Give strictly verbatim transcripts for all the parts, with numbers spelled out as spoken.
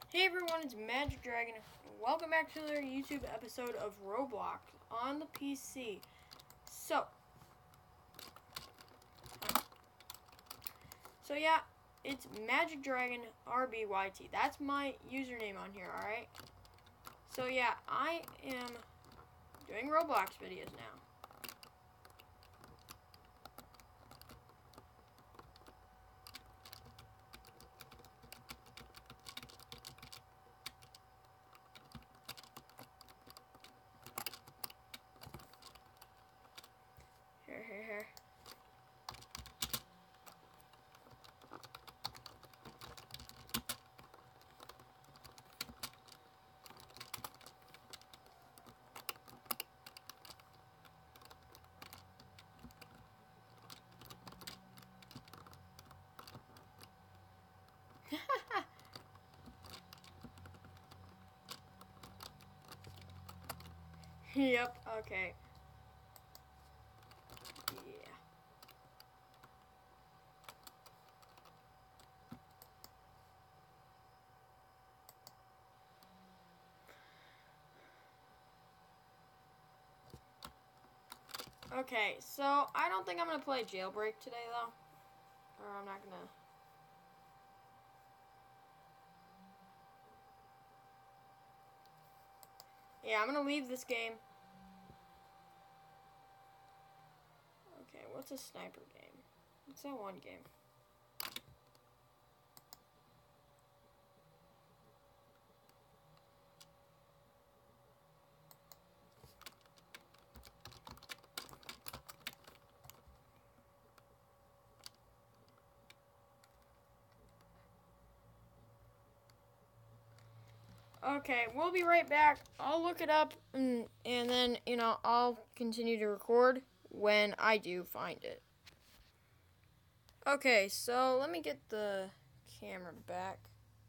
Hey everyone, it's Magic Dragon. Welcome back to another YouTube episode of Roblox on the P C. So, so yeah, it's Magic Dragon R B Y T. That's my username on here, alright? So yeah, I am doing Roblox videos now. Here, here, here. Yep, okay. Yeah. Okay, so I don't think I'm gonna play Jailbreak today though. Or I'm not gonna. Yeah, I'm gonna leave this game. Okay, what's a sniper game? What's that one game? Okay, we'll be right back. I'll look it up and, and then, you know, I'll continue to record when I do find it. Okay, so let me get the camera back.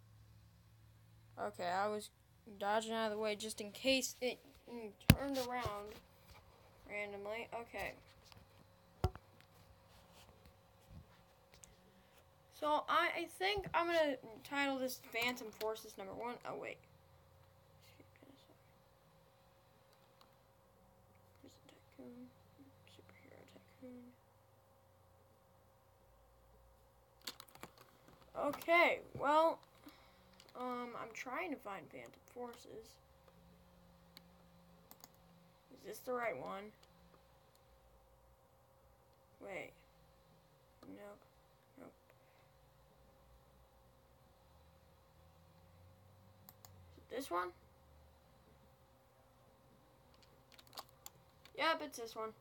Okay, I was dodging out of the way just in case it mm, turned around randomly. Okay. So I, I think I'm going to title this Phantom Forces number one. Oh, wait. Superhero Tycoon. Okay, well, um, I'm trying to find Phantom Forces. Is this the right one? Wait. Nope. Nope. Is it this one? Yep, it's this one.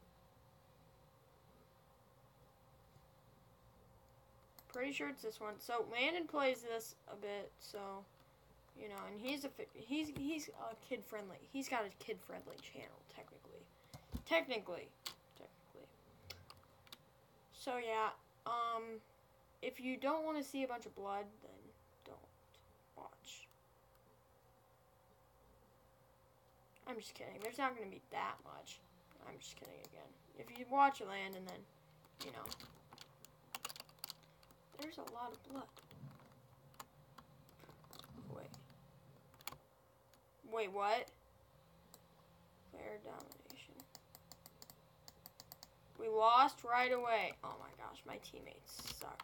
Pretty sure it's this one. So Landon plays this a bit, so you know, and he's a he's he's a kid friendly. He's got a kid friendly channel technically, technically, technically. So yeah, um, if you don't want to see a bunch of blood, then don't watch. I'm just kidding. There's not going to be that much. I'm just kidding again. If you watch Landon, then you know. There's a lot of blood. Wait. Wait, what? Player domination. We lost right away. Oh my gosh, my teammates suck.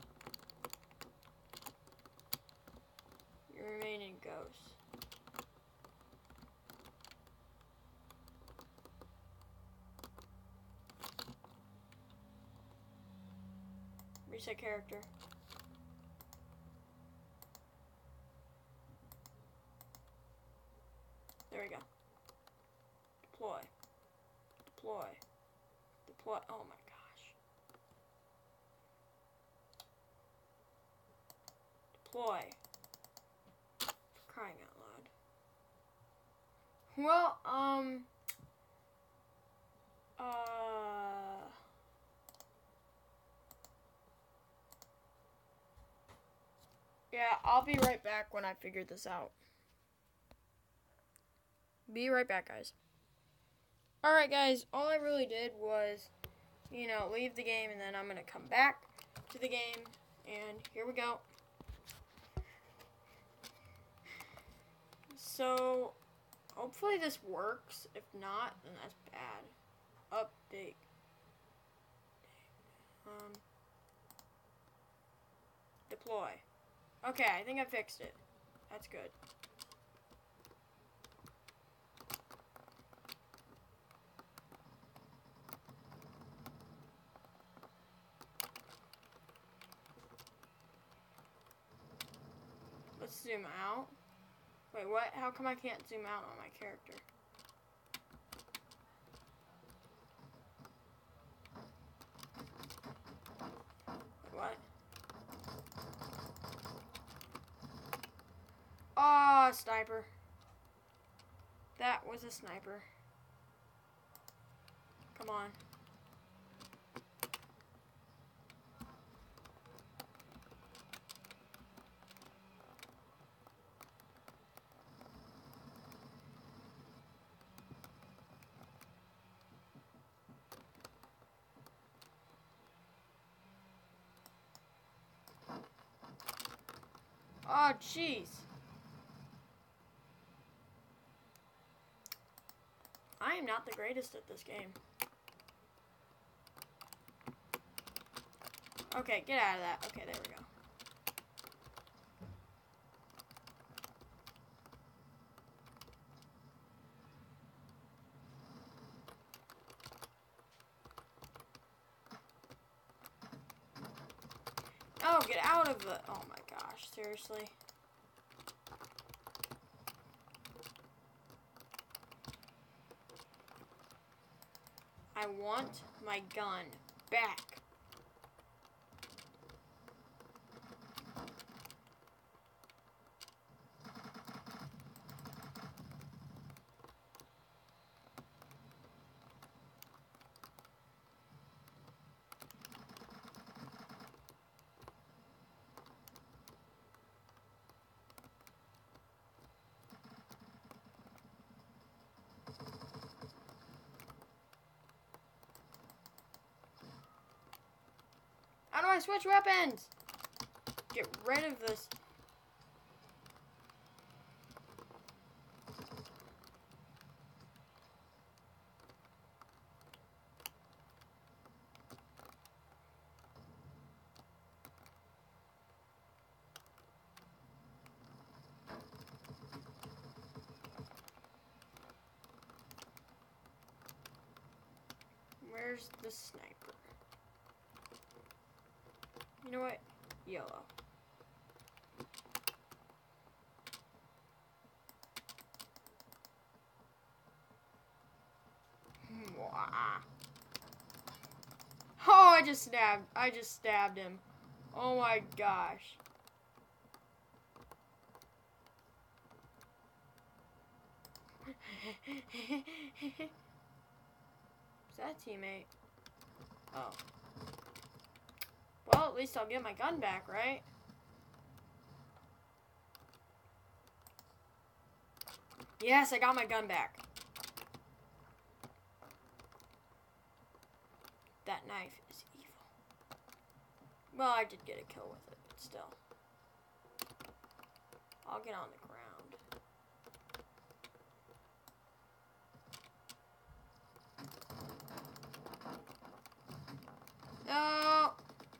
You remain in ghost. Reset character. There we go. Deploy. Deploy. Deploy. Oh my gosh. Deploy. For crying out loud. Well, um... Uh... Yeah, I'll be right back when I figure this out. Be right back, guys. Alright, guys, all I really did was, you know, leave the game, and then I'm going to come back to the game, and here we go. so hopefully this works. If not, then that's bad. Update. Um, deploy. Okay, I think I fixed it. That's good. Let's zoom out. Wait, what? How come I can't zoom out on my character? Wait, what? Oh, sniper. That was a sniper. Come on. Oh, jeez. I am not the greatest at this game. Okay, get out of that. Okay, there we go. Oh, get out of the... Oh my gosh, seriously. I want my gun back. How do I switch weapons? Get rid of this. Where's the sniper? You know what? Yellow. Oh, I just stabbed. I just stabbed him. Oh my gosh. Is that a teammate? Oh. Well, at least I'll get my gun back, right? Yes, I got my gun back. That knife is evil. Well, I did get a kill with it, but still. I'll get on the ground. No!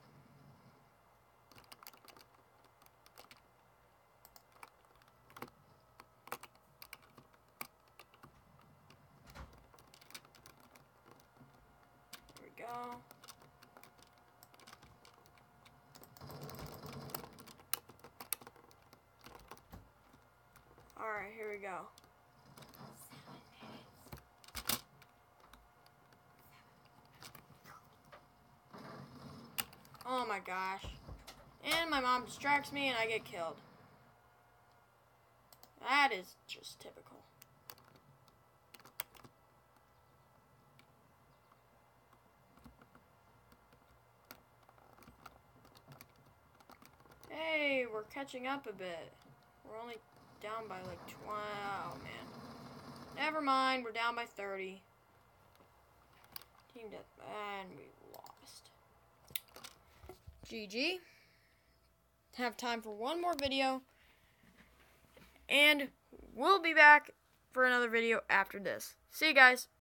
There we go. Alright, here we go. Oh my gosh. And my mom distracts me and I get killed. That is just typical. Hey, we're catching up a bit. We're only down by like twenty. Oh man. Never mind, we're down by thirty. Team death, and we lost. G G. Have time for one more video. And we'll be back for another video after this. See you guys.